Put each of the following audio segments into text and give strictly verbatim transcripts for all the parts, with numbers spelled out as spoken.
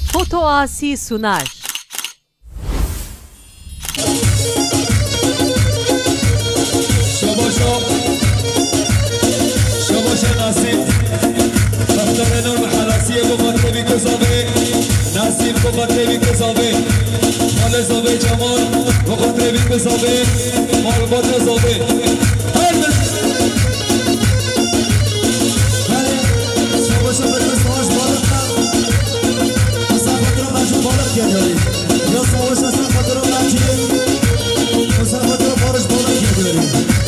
Foto Asi sunar. شباشا شباشا ناسیم خفتر نور حراسیه بخاطر بی کسابه ناسیم بخاطر بی کسابه مال زابه جمال بخاطر بی کسابه مال بات زابه شباشا بده سواش بالق اصلا خاطر مجموع بالق گرداری یا سواش اصلا خاطر مجموع اصلا خاطر بارش بالق گرداری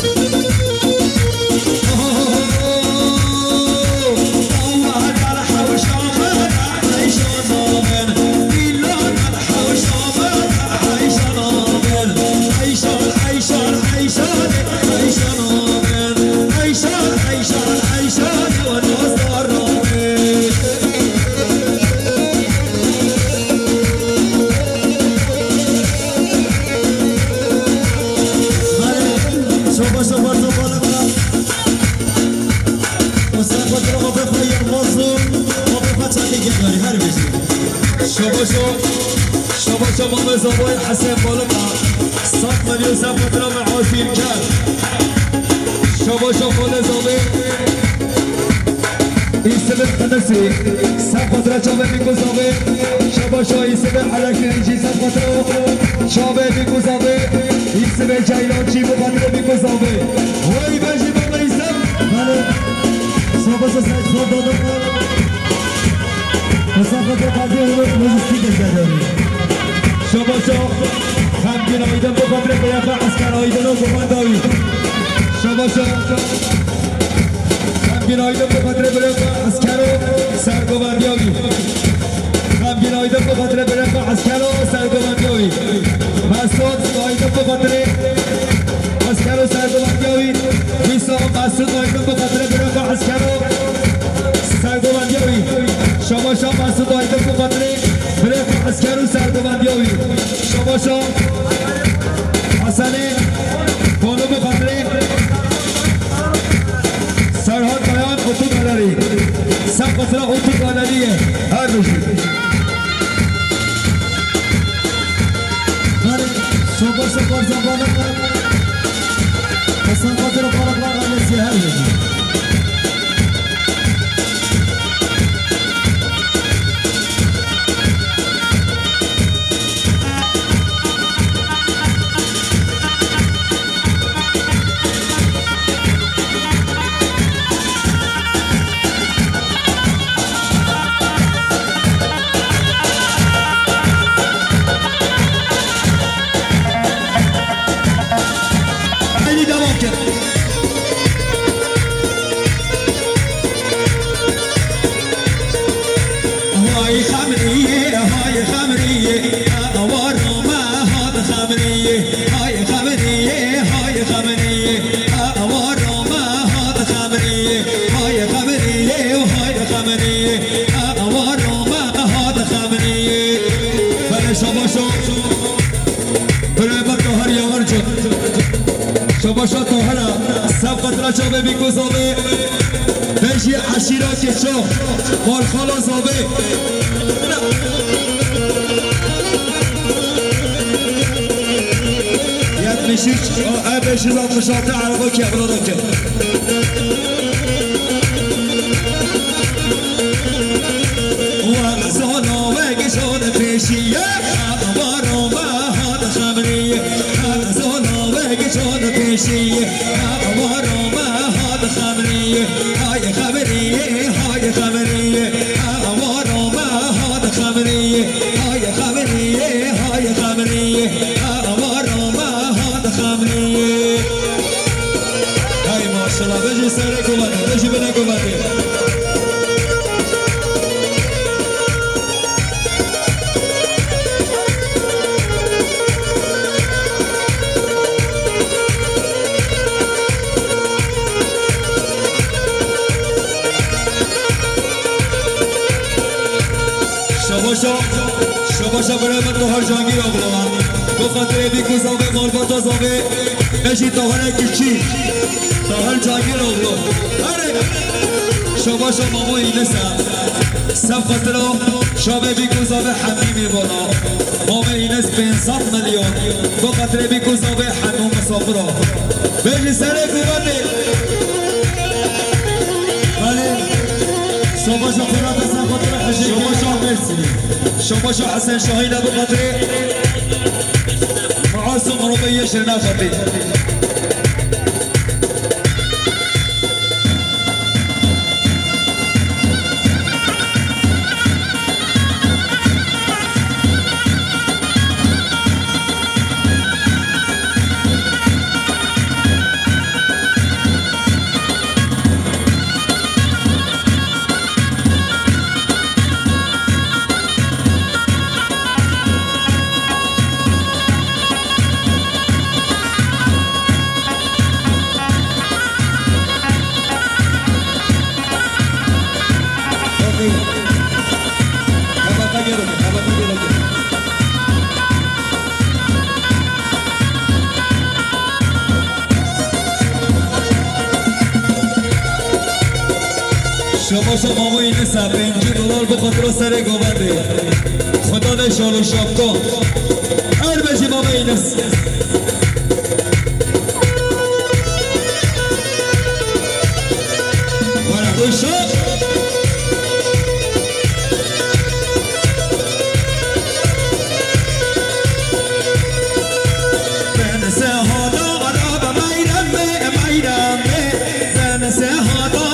شباشا شباشا مام زباين حسين بالقا صاف من يوسف مدرم عاصم كان شباشا مال زباين يسبب قدسي صاف مدرم شابه بيكو زباين شباشا يسبب حركة يجي صاف مدرم شابه بيكو زباين يسبب جايلان شي مدرم بيكو زباين وي باجي مام يسبب بله شباشا سعید خود دادم مسافت قضیه رو موزیستی بگذاری شباشا خمگین آیدن بخاطر بیفه عسکر آیدن و بخانداوی شباشا خمگین آیدن بخاطر بیفه عسکر و سرگوبندیاوی خمگین آیدن بخاطر بیفه عسکر و سرگوبندیاوی مسعود آیدن بخاطر عسکر و سرگوبندیاوی ویسا مسعود آیدن بخاطر بیفه عسکر و سرگوبندیاوی شباشا مسعود آیدن بخاطر برف عسکر و سرگوبندیاوی شباشا حسن بانو بخاطر سرحال بیان اتو گالری سب خاطر اتو گالریه هر روشی شباشا بارزان بالق اصلا خاطر بالقlar annesi her روشی شباشا طاهرة سب قطرة شابه بيكو زابه بيجي عشيرة كشاف مال خالا زابه يد مشيش اه بيجي زاب مشاطع عربا كي اغلادا كي وغزانا وقشان فيشيه أمارا ما هذا خمريه غزانا وقشان فيشيه أمارا ما هذا خمريه هاي خمريه هاي خمريه أمارا ما هذا خمريه هاي خمريه هاي خمريه أمارا ما هذا خمريه هاي ما شاء الله بيجي سرك وبني بيجي بنك وبني شباشا شباشا برای من طاهر جهانگیر آقلوان بخاطر بیکو زاوه مالباتا زاوه اشی طاهر کشی طاهر جهانگیر آقلو شباشا ماما اینسا سب خاطر شابه بیکوزا به حمیمی بالا ما اینس پنصد میلیون با قطره بیکوزا به حنوم مسافرا بجی سر قیواتی بله شما شا خورا بسن خاطر حجی شما شا مرسی شما شا حسن شاهین به قطره معاصم روبیه شرنافتی شما شما ما این سه پنجی دلار بخاطر سر گوبنده خدا ده شال و شاب کن هر بشی ما این است ورقوی شاب بنسه هادا عرب میرمه میرمه بنسه هادا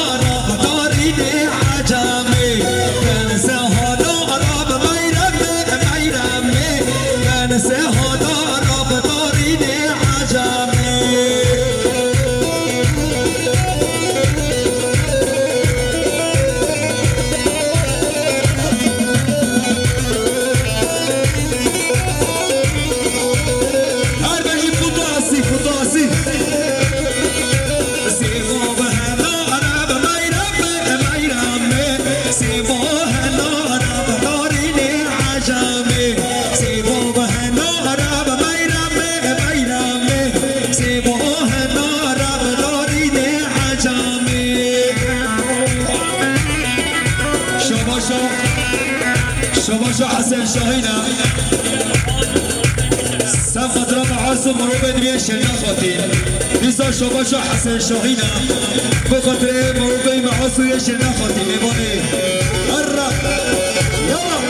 شما شو حسن شاهینه سم خطرا معاصم مروبه دویه شنا خاطین نیسا شما شو حسن شاهینه بخاطر مروبه معاصم یه شنا خاطین میمانه هر را یلا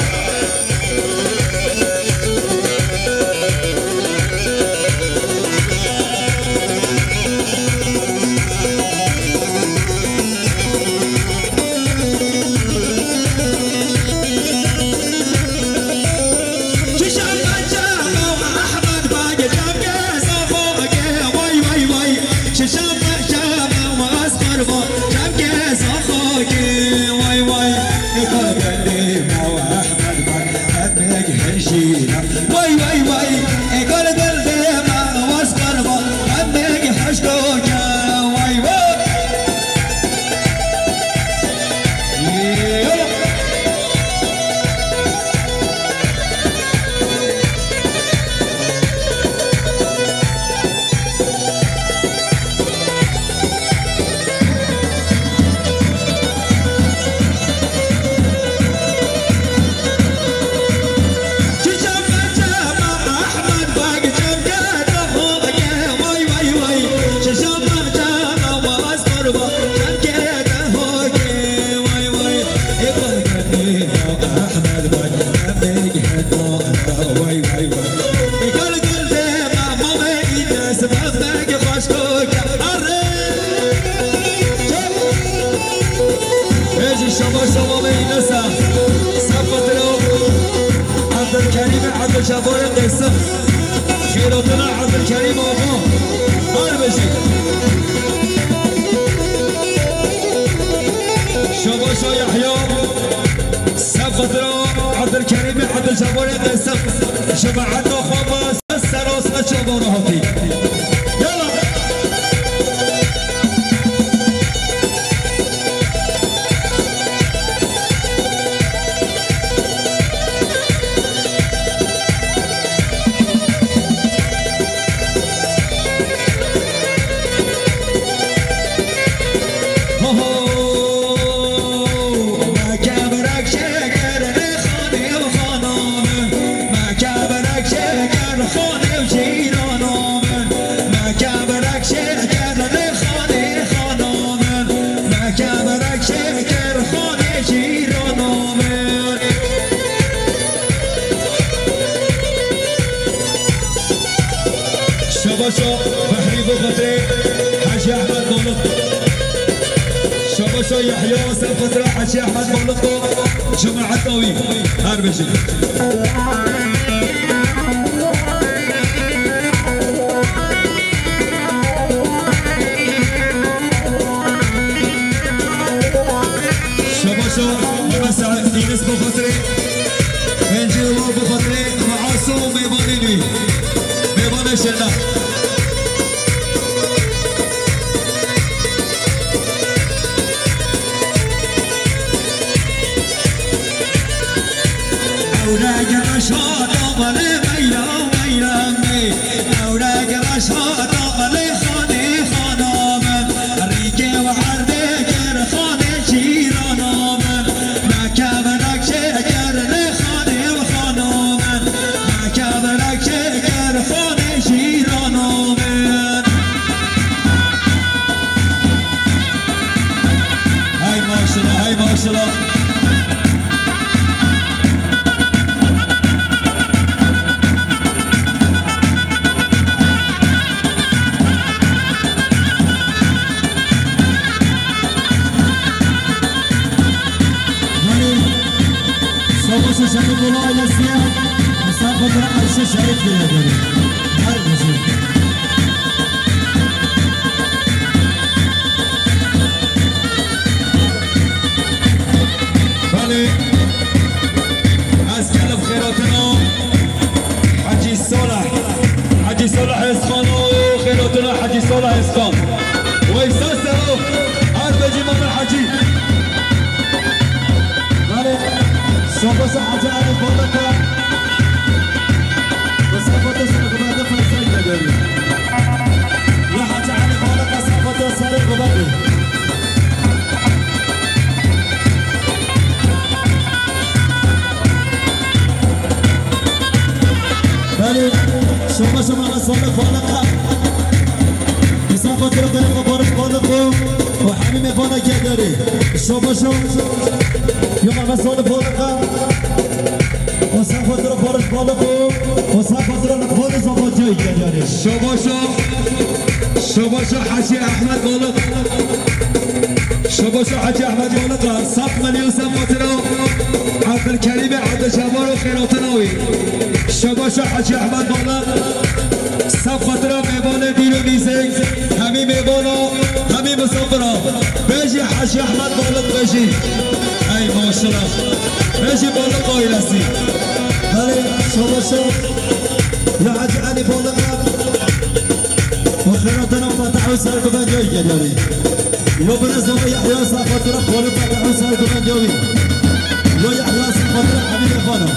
وای وای وای اگل دل ده ما واس کربا همه گهش کو وای وای شما شما به این نسا سفت رو عبدالکریم عبدالجبار قسم خیراتنا عبدالکریم آقا بار بشید شما شا یحیا سفت رو عبدالکریم عبدالجبار قسم شبعت خواب سراس شما راحتی یلا شاباشا يحيى وسلفت راحة شي أحمد مالكو جماعة قوي هار بشي شاباشا مساء دينس بخطري هنجي الله بخطري معاصم ميبانيني ميبان شنا أوراق رشاد أمالي ميلا ميلا مي أوراق رشاد أمالي خاني خانامن ريكي وعردي كر خاني شيرانامن ما كابنك شكر لخاني وخانامن ما كابنك شكر خاني شيرانامن هاي ما شاء الله هاي ما شاء الله شامل بولا الاسيا مسافه عائشه شريف الهدري هاي مزيد بالي اسكال بخيراتنا حجي صالح حجي صالح اسخانو خيراتنا حجي صالح اسخان ويساسرو هاد بيجي ماما حجي بالي شاباش حاجة على بالك مسافة سرق بدر فسيد داري يا حاجة على بالك مسافة سرق بدر بالي شاباش ما صار بالك مسافة سرق بدر بالك وحميم بالك يا داري شاباش يوم مسؤول بالك وسافر فارس بالكو وسافر نقول زوجي يعني شباشا شباشا حجي احمد بالك شباشا حجي احمد بالك صف مليون سماتنا عبد الكريم عبد الجبار وخيراتناوي شباشا حجي احمد بالك صف خاطر ميبان ديرو ميزك همي ميبانا همي مسافرا بيجي حجي احمد بالك بيجي اي ما شاء الله بيجي بالك قايلسي هلي شباشا يا حاج علي بالك وخيراتنا فتحوا سالكم جاي جاري لو بنزلوا يحيى صافتنا قولوا فتحوا سالكم جاي لو يحيى صافتنا حبيبي فانا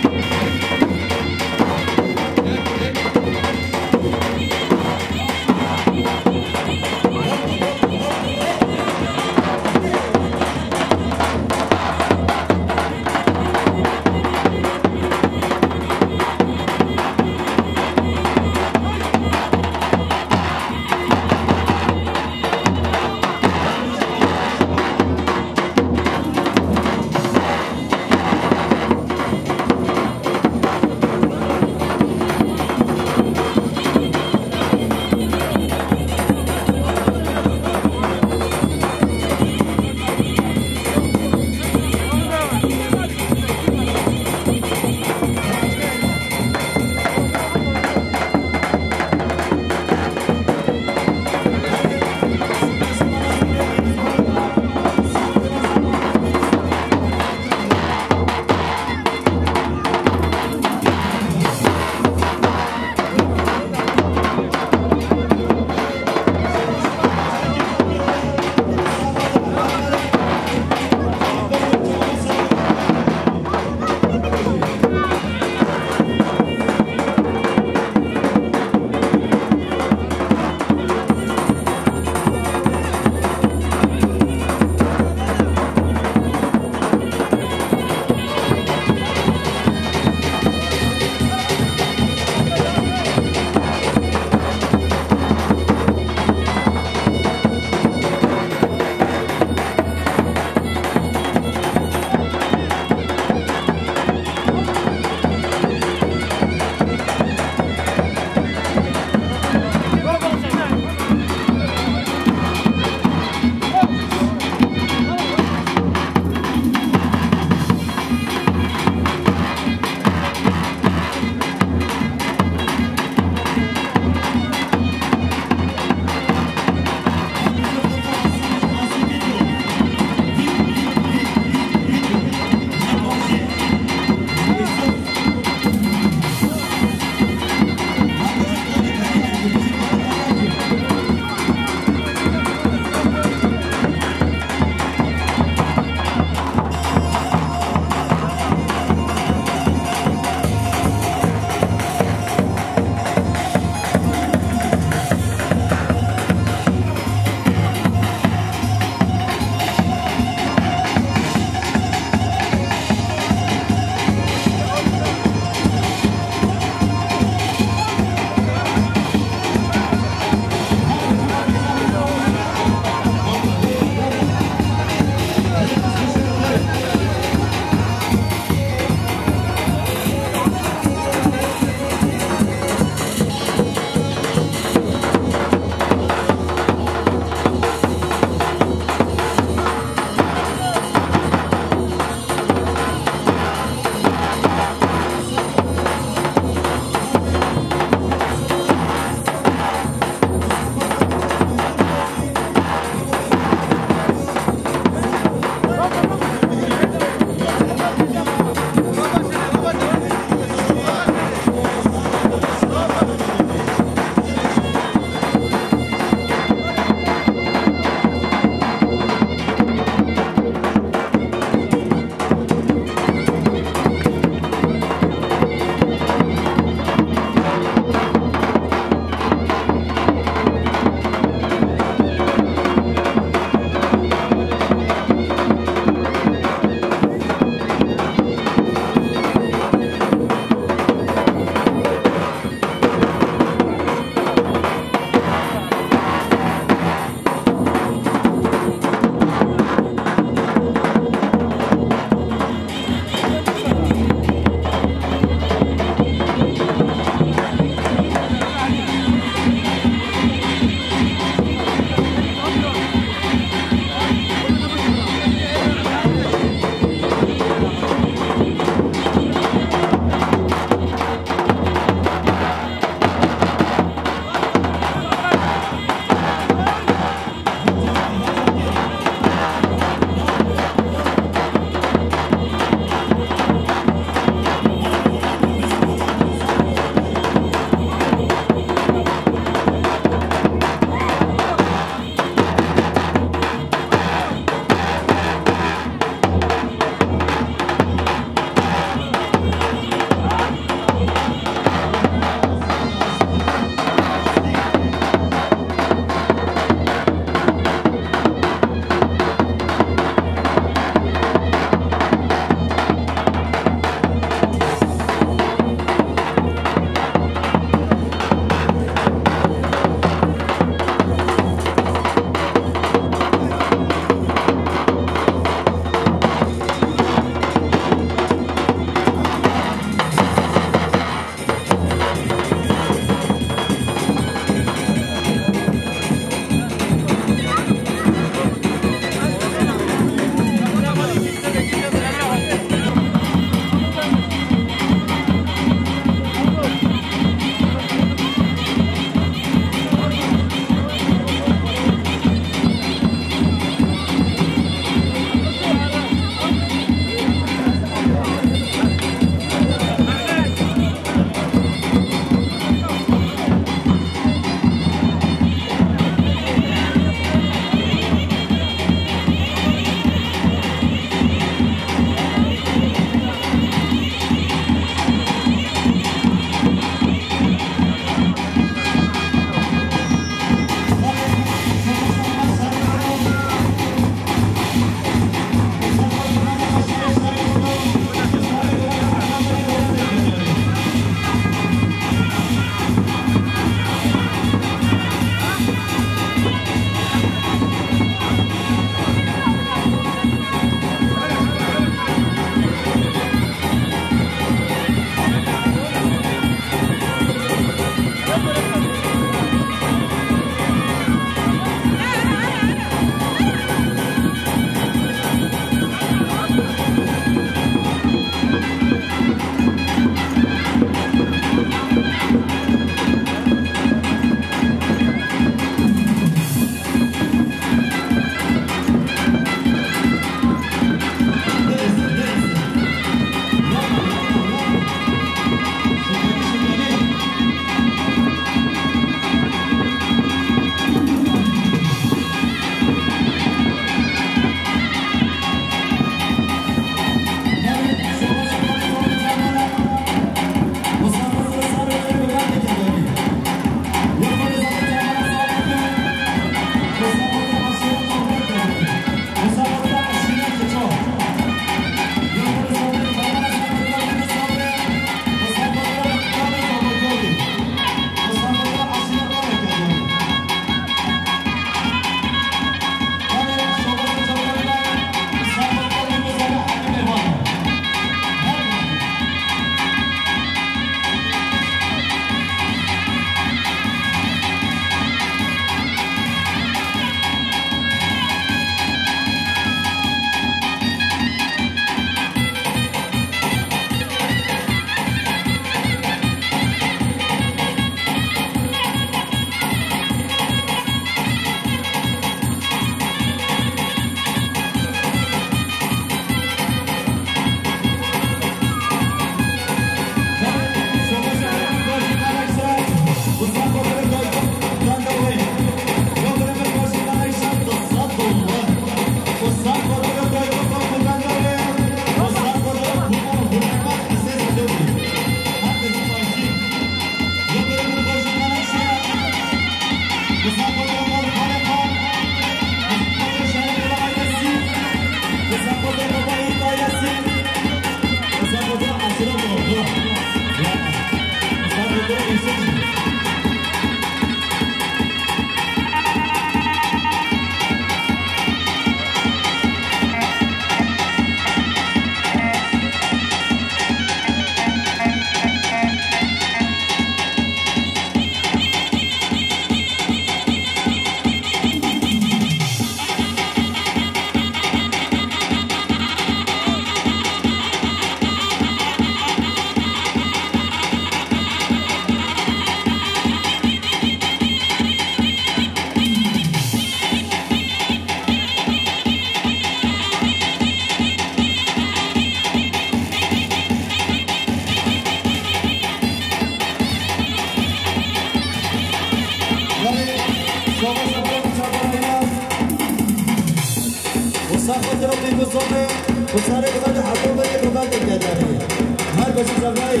مسافت رو میگذاره و سر بغل حتی به بغل دیگه داره هر بسی زمایی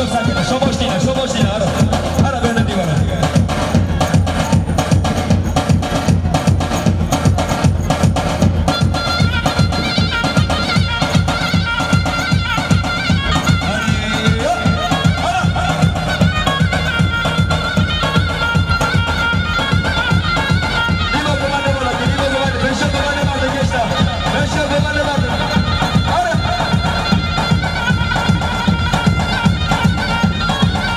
ساکن شو باشین شو باشین آره آره بین دیواره Hey!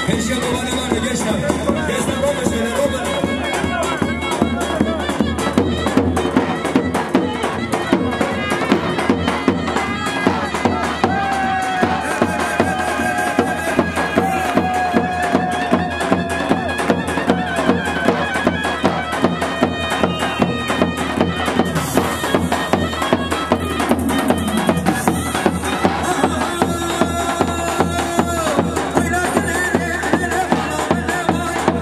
هشام بابا نمانه گشتم گشتم بابا شده بابا Bye.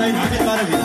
سعید حمید قلبی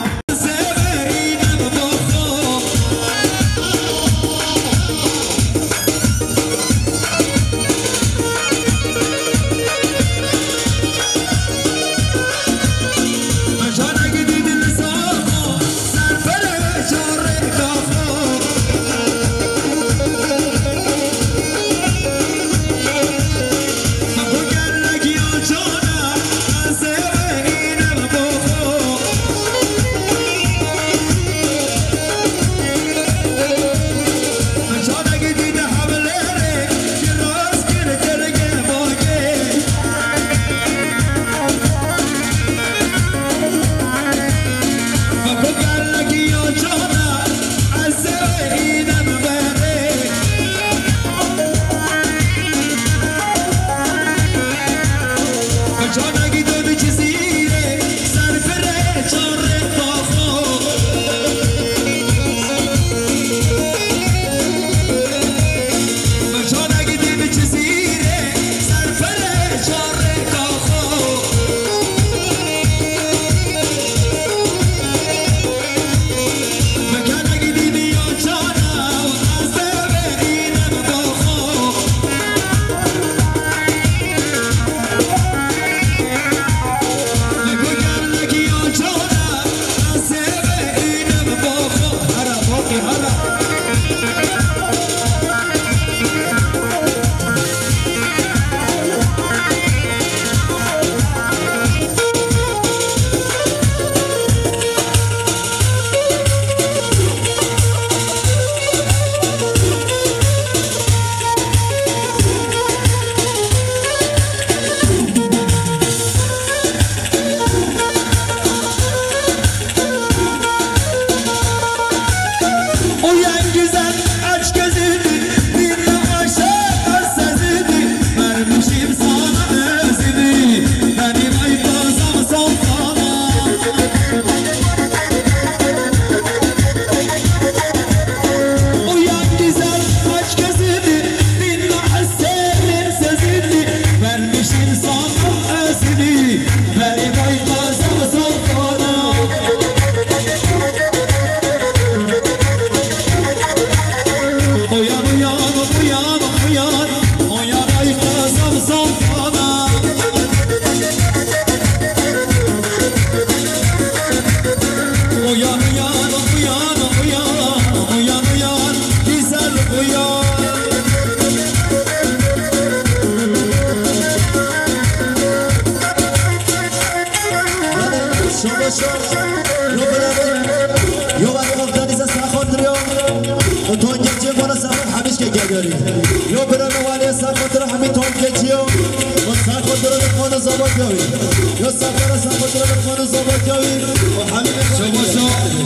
Yo برای والی سخت را همین تون کچیو و سخت را بخون زبان جوی yo سفر سخت را بخون زبان جوی و همین شما شو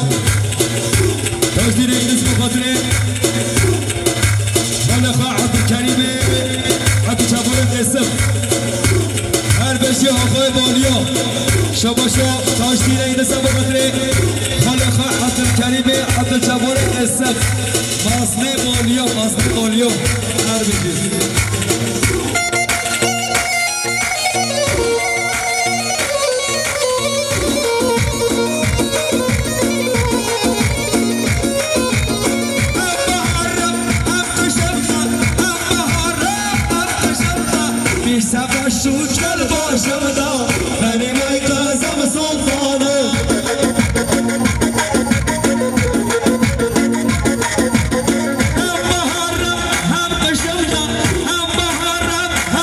تاجدیر انگلیس بخاطره خالقا عبدالکریم عبدالجبار قسم هر بشی آقای بالیا شما شو تاجدیر انگلیس بخاطره خالقا عبدالکریم عبدالجبار قسم ماسنه بالیا ماسنه بالیا هر بشی شوشل باشم دا بنی مای قاسم سلطانه هم محرم هم قشم دا هم محرم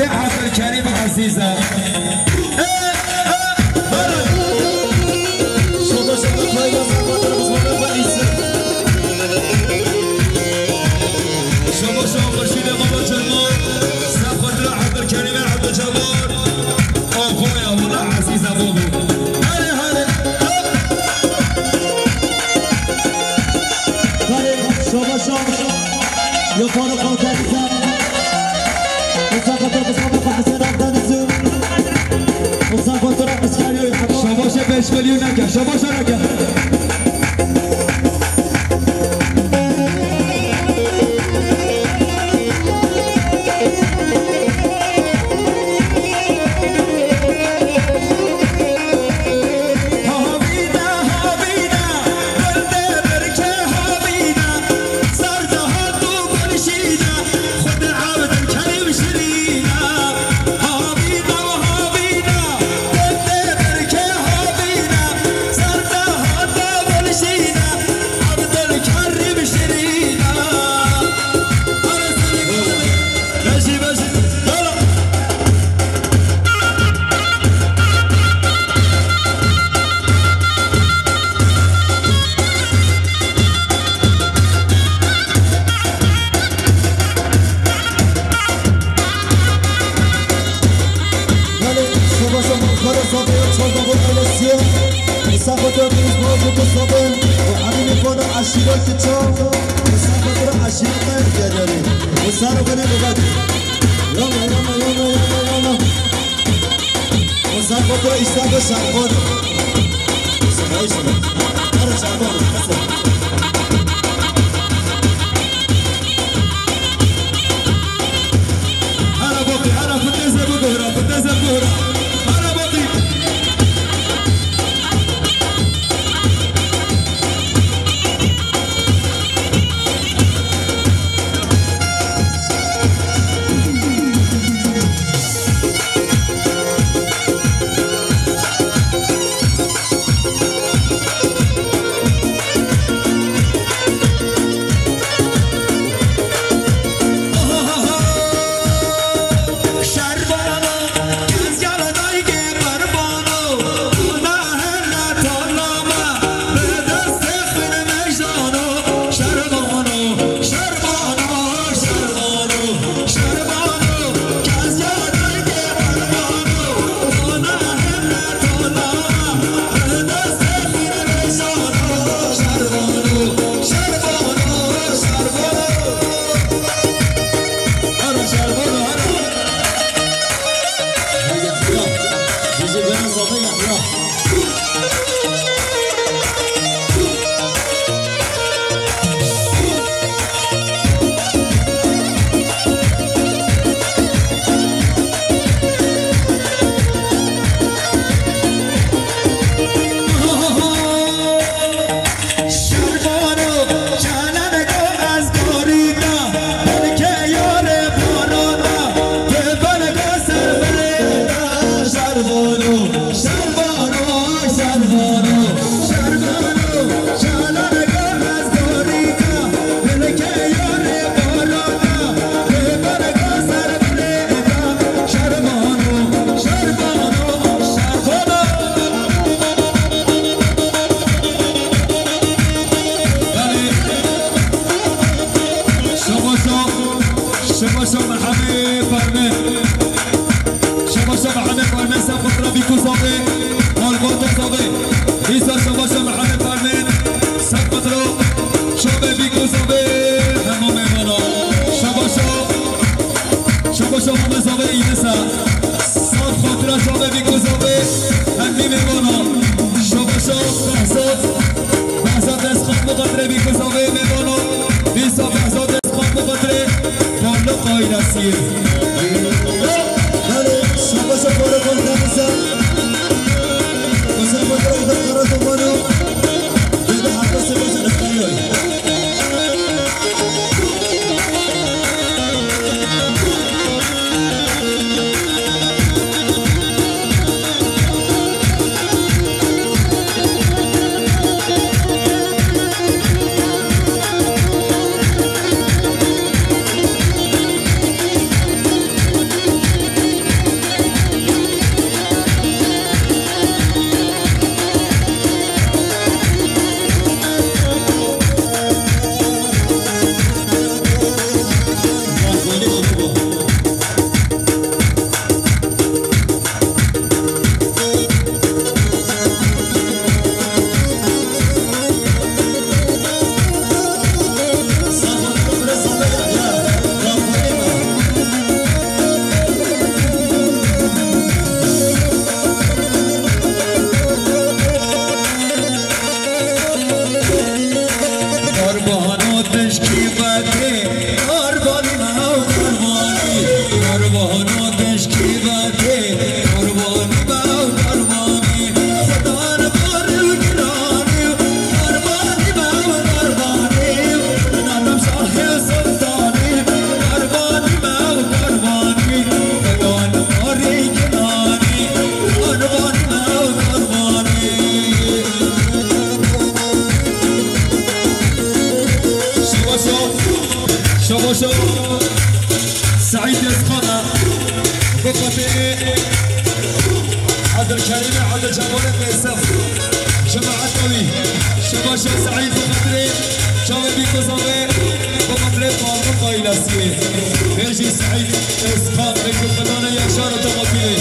عبدالکریم عزیزم شما شما پای با سفر بزرگ با ایسه شما شما خورشید بابا جلمان سفر عبدالکریم عبدالجبار آقای الله عزیزم بابا هره هره شما شما یا پانو خاطریزم مصطفى مصطفى حسين عبدان الزوم مصطفى طلع مسكاريو يا حباب شباشة بيش مليون نكا شباشة نكا سعيد يسخنا بقطي عبد الكريم عبد الجواد ميسف جماعة قوي شباشا سعيد بقطري شاوي بيكو زاوي بقطري فارغ قايلاسي بيجي سعيد يسخن بيكو فلانة يشار تماثيلي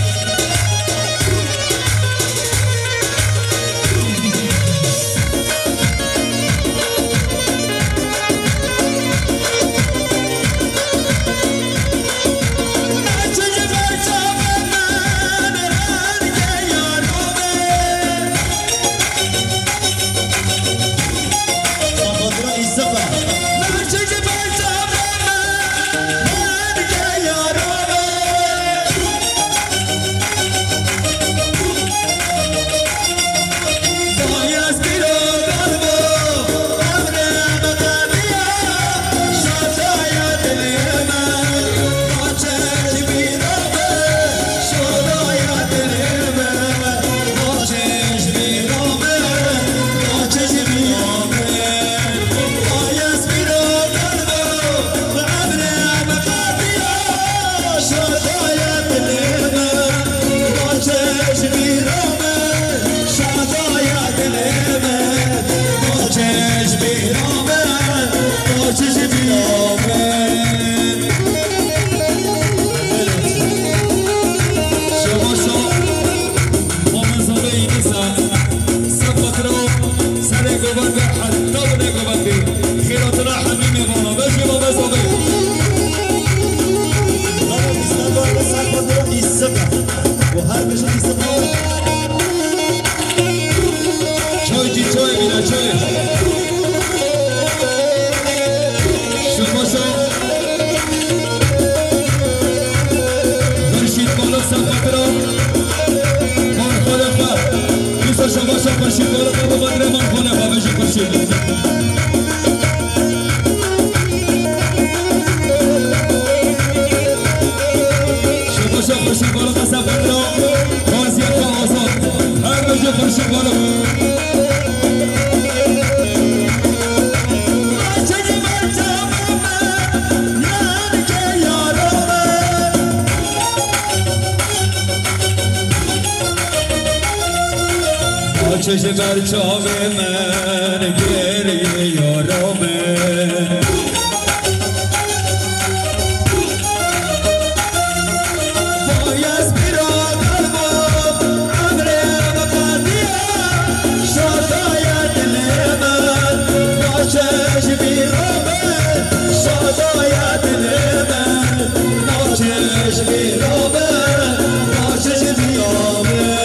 چشم بر چاو من گریه یارامه بایست برادر با عمر مقدیه شادای دل من با چشم بیرامه شادای دل من با چشم بیرامه با چشم بیرامه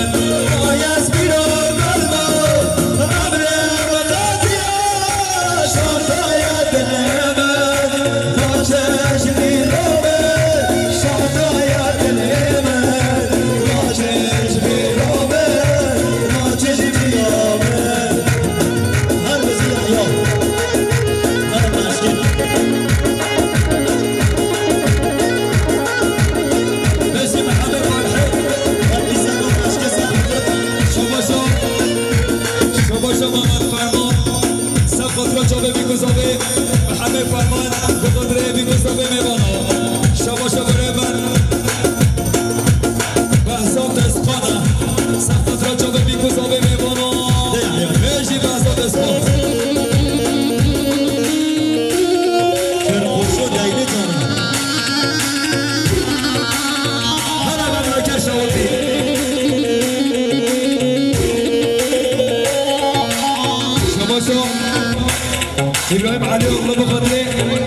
ابراهيم علي الله بقدره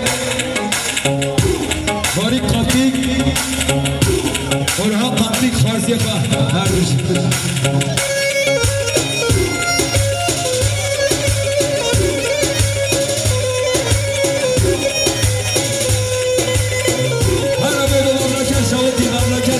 باري قاتيك ورها قاتيك خارزيه هردش هلا بيدو الله كان شاور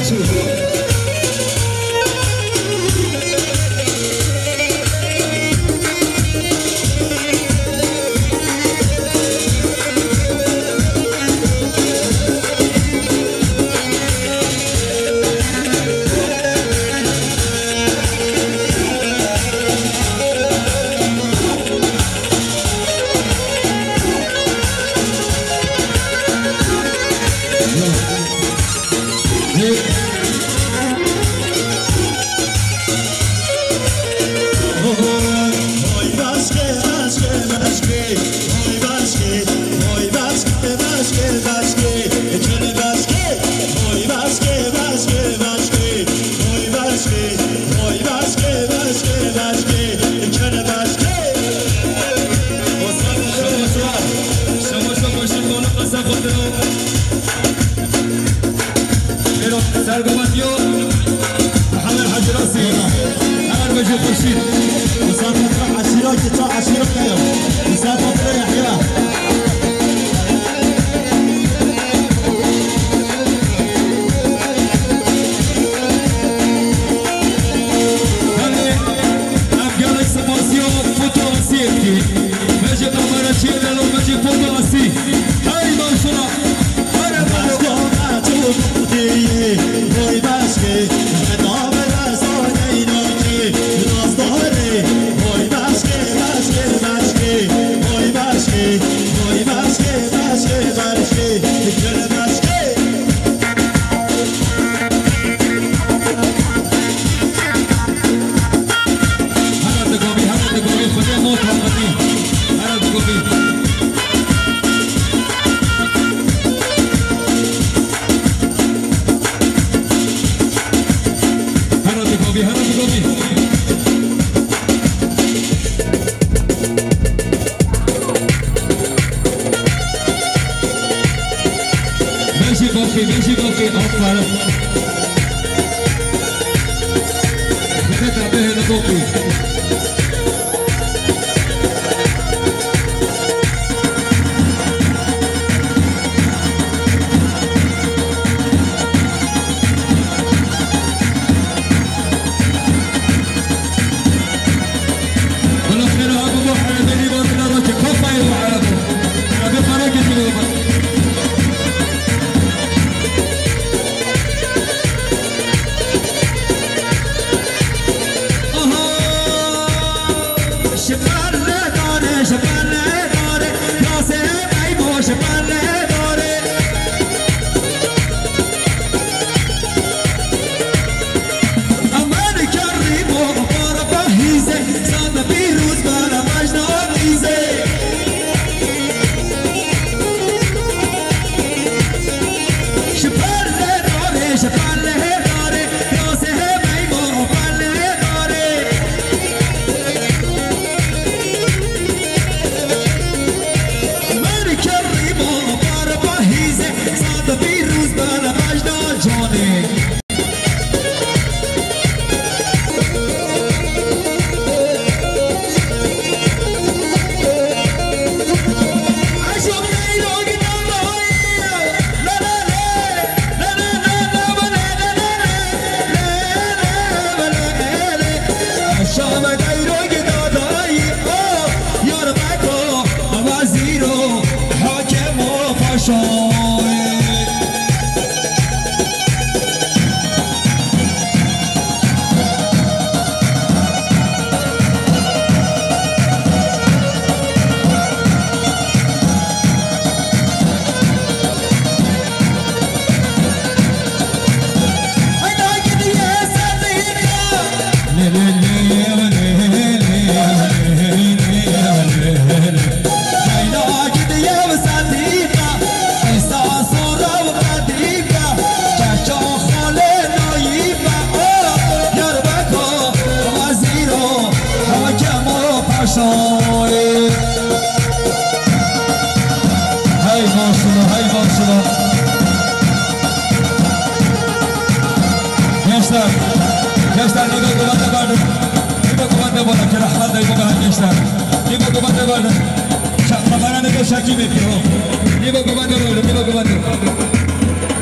Shaki me, you know. Give a commander, give a commander.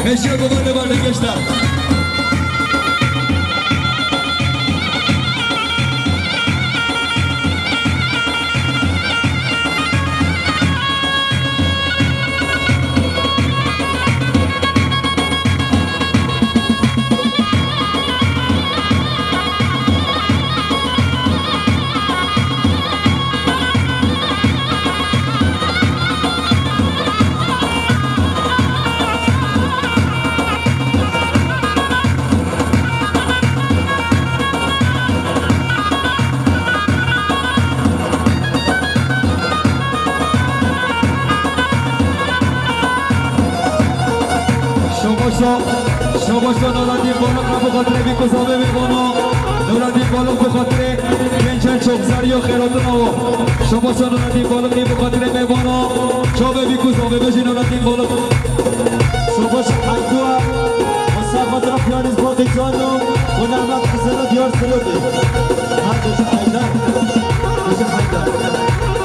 پیشی بابانه بانه گشتم شاباشا نورالدین بالغ به خاطر بیکوزابه میبانا نورالدین بالغ به خاطر گنچن چوبزاری و خیراتون آوا شاباشا نورالدین بالغ به خاطر میبانا چوبه بیکوزابه بشی نورالدین بالغ شاباشا حیدوه مصطفی را پیانیز باقی جانو و نعمت حسن دیار سلوبی هر دوشی حیدر دوشی حیدر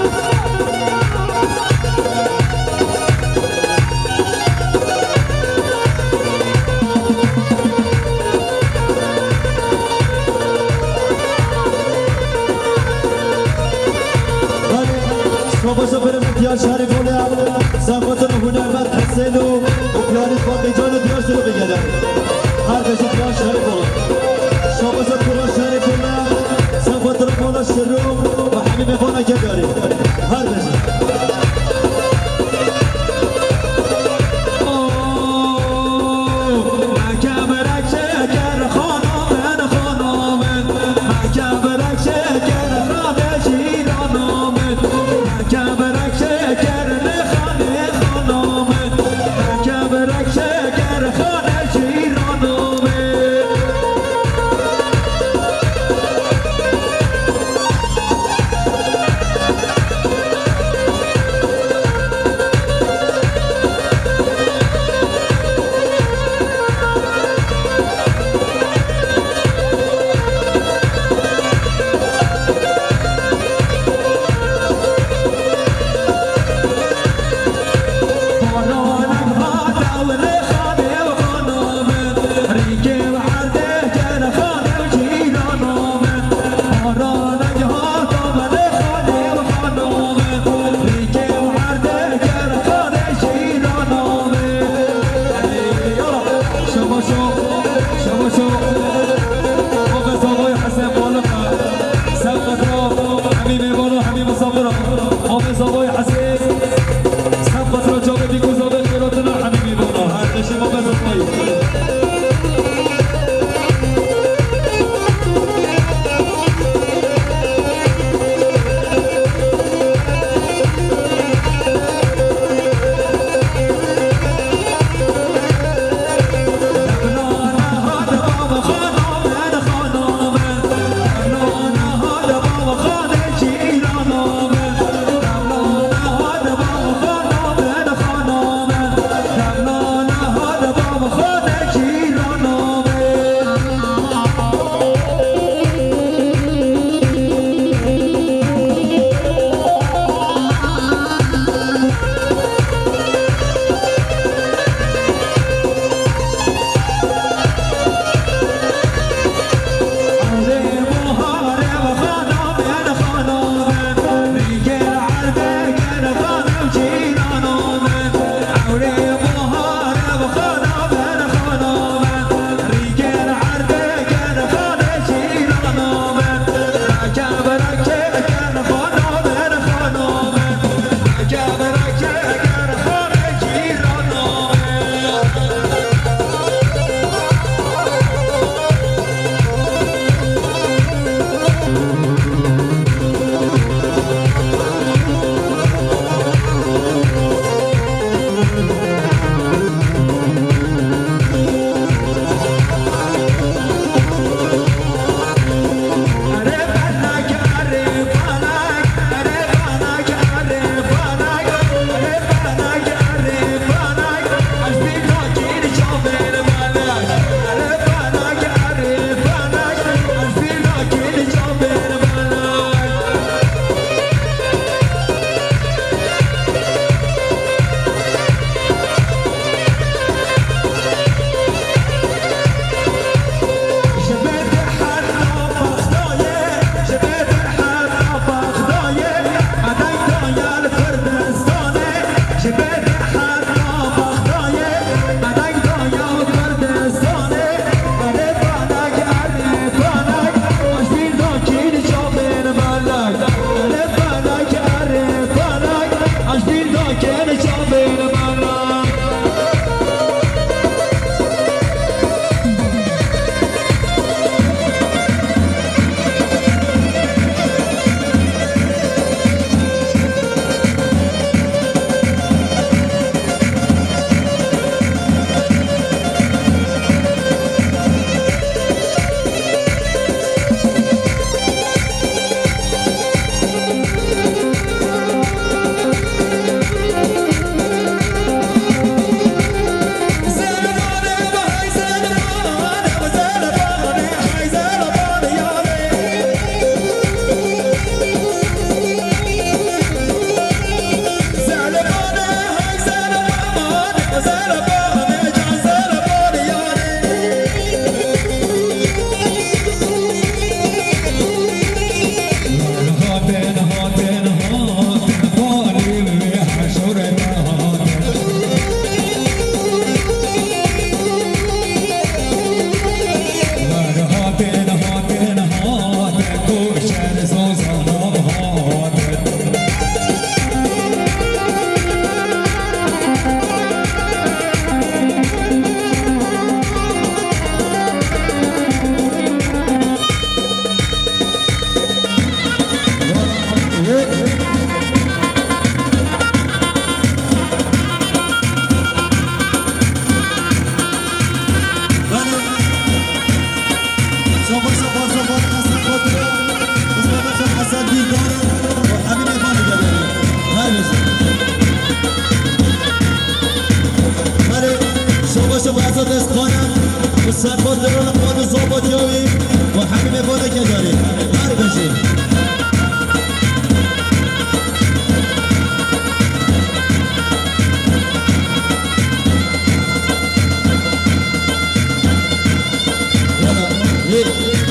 شاباشا برم دیار شهر گوله زنباتون هنرمند حسین و پیانیز باقی جانو دیار سلو بگردن هر بشه دیار شهر گوله شاباشا پورا شهر گوله زنباتون بالا شروع و همین مفانه که داریم هر بشه بله شما شما شما قصد خاطر اسمه حسن دیردار و حبیب ایفان گلاری هر بشه بله شما شما ازاد اسخانم و سرخاطران خان زابادیاوی و حبیب ایفان گلاری هر بشه Yeah.